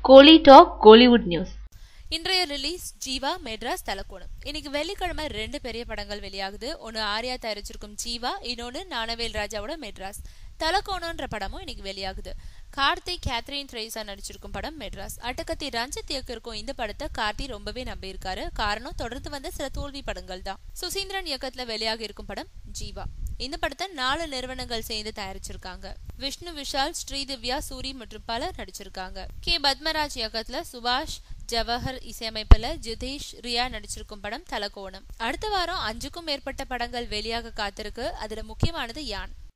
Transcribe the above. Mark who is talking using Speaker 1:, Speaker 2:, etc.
Speaker 1: கோலி talk Kollywood news.
Speaker 2: இன்றைய release Jiiva Madras Thalakonam. இன்னைக்கு வெள்ளிக்கிழமை 2 பெரிய படங்கள் வெளியாகுது. ஒன்னு ஆர்யா தயாரிச்சிருக்கும் ஜீவா, இன்னொன்னு ஞானவேல் ராஜாவோட மெட்ராஸ். தலக்கோணம்ன்ற படமும் இன்னைக்கு வெளியாகுது. கார்த்திக், கேத்ரின் த்ரேசா நடிச்சிருக்கும் படம் மெட்ராஸ். அட்டகத்தி ரஞ்சித் இயக்கிருக்கும் இந்த படத்தை கார்த்தி ரொம்பவே நம்பியிருக்காரு. காரணம் தொடர்ந்து வந்த சில தோல்வி படங்கள் தான். சுசீந்திரன் இயக்கத்துல வெளியாகி இருக்கும் படம் ஜீவா. இந்த படத்தை 4 நிறுவனங்கள் சேர்ந்து தயாரிச்சிருக்காங்க. விஷ்ணு விஷால், ஸ்ரீதிவ்யா, சூரி மற்றும் பலர் நடிச்சிருக்காங்க. கே பத்மராஜ் இயக்கத்துல சுபாஷ் ஜவஹர் இசையமைப்புல ஜிதேஷ், ரியா நடிச்சிருக்கும் படம் தலக்கோணம். அடுத்த வாரம் 5க்கும் மேற்பட்ட படங்கள் வெளியாக காத்திருக்கு. அதுல முக்கியமானது யான்.